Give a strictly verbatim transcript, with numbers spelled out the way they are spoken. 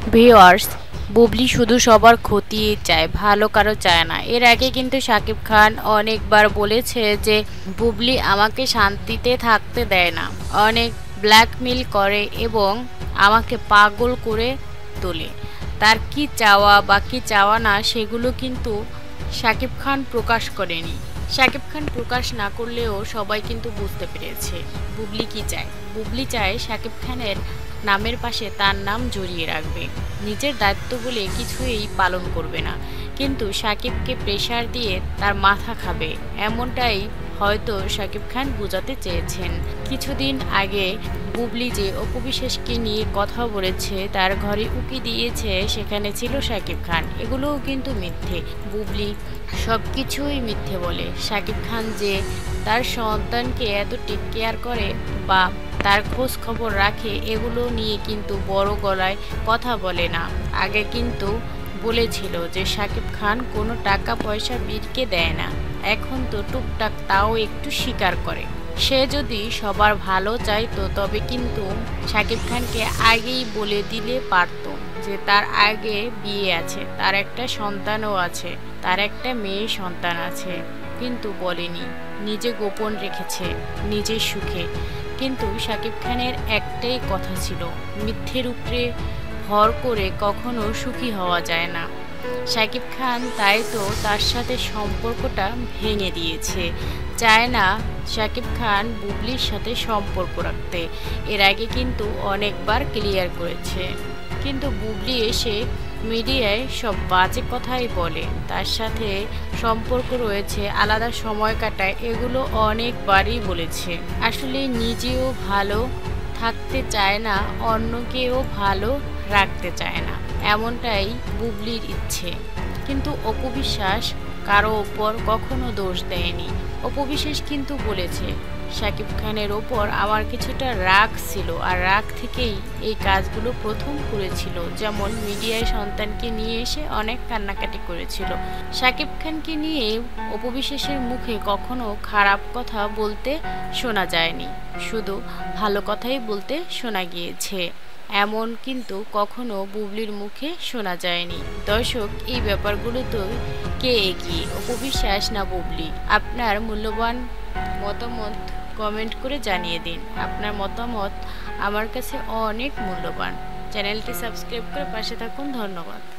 Viewers, Bubly শুধু সবার ক্ষতিই চায়, ভালো কারো চায় না। এর আগে কিন্তু শাকিব খান অনেকবার বলেছে যে বুবলি আমাকে শান্তিতে থাকতে দেয় না, অনেক ব্ল্যাকমেল করে এবং আমাকে পাগল করে তোলে। তার কি চাওয়া বা কি চাওয়া না সেগুলো কিন্তু শাকিব খান প্রকাশ করেনি। শাকিব খান প্রকাশ না করলেও সবাই কিন্তু বুঝতে পেরেছে বুবলি কি চায়। বুবলি চায় শাকিব খানের নামের পাশে তার নাম জড়িয়ে রাখবে, নিজের দায়িত্ব বলে কিছুই পালন করবে না, কিন্তু শাকিবকে প্রেশার দিয়ে তার মাথা খাবে, এমনটাই হয়তো শাকিব খান বোঝাতে চেয়েছেন। কিছুদিন আগে বুবলি যে অপু বিশ্বাসকে নিয়ে কথা বলেছে, তার ঘরে উকি দিয়েছে, সেখানে ছিল শাকিব খান, এগুলোও কিন্তু মিথ্যে। বুবলি সব কিছুই মিথ্যে বলে। শাকিব খান যে তার সন্তানকে এত টেক কেয়ার করে বা তার খোঁজ খবর রাখে, এগুলো নিয়ে কিন্তু বড় গলায় কথা বলে না। আগে কিন্তু বলেছিল যে শাকিব খান কোনো টাকা পয়সা বীরকে দেয় না, এখন তো টুকটাক তাও একটু স্বীকার করে। সে যদি সবার ভালো চাইতো তবে কিন্তু শাকিব খানকে আগেই বলে দিলে পারত যে তার আগে বিয়ে আছে, তার একটা সন্তানও আছে, তার একটা মেয়ে সন্তান আছে, কিন্তু বলেনি, নিজে গোপন রেখেছে নিজের সুখে। কিন্তু শাকিব খানের একটাই কথা ছিল, মিথ্যের উপরে ভর করে কখনো সুখী হওয়া যায় না। শাকিব খান তাই তো তার সাথে সম্পর্কটা ভেঙে দিয়েছে, চায় না শাকিব খান বুবলির সাথে সম্পর্ক রাখতে। এর আগে কিন্তু অনেকবার ক্লিয়ার করেছে, কিন্তু বুবলি এসে মিডিয়ায় সব বাজে কথাই বলে, তার সাথে সম্পর্ক রয়েছে, আলাদা সময় কাটায়, এগুলো অনেকবারই বলেছে। আসলে নিজেও ভালো থাকতে চায় না, অন্যকেও ভালো রাখতে চায় না, এমনটাই বুবলির ইচ্ছে। কিন্তু অপু বিশ্বাস কারো ওপর কখনো দোষ দেয়নি। অপু বিশ্বাস কিন্তু বলেছে শাকিব খানের ওপর আমার কিছুটা রাগ ছিল, আর রাগ থেকেই এই কাজগুলো প্রথম করেছিল, যেমন মিডিয়ায় সন্তানকে নিয়ে এসে অনেক কান্নাকাটি করেছিল। শাকিব খানকে নিয়ে অপু বিশ্বাসের মুখে কখনো খারাপ কথা বলতে শোনা যায়নি, শুধু ভালো কথাই বলতে শোনা গিয়েছে, এমন কিন্তু কখনো বুবলির মুখে শোনা যায়নি। দর্শক, এই ব্যাপারগুলো তো কে এগিয়ে, অপু বিশ্বাস না বুবলি? আপনার মূল্যবান মতামত কমেন্ট করে জানিয়ে দিন। আপনার মতামত আমার কাছে অনেক মূল্যবান। চ্যানেলটি সাবস্ক্রাইব করে পাশে থাকুন। ধন্যবাদ।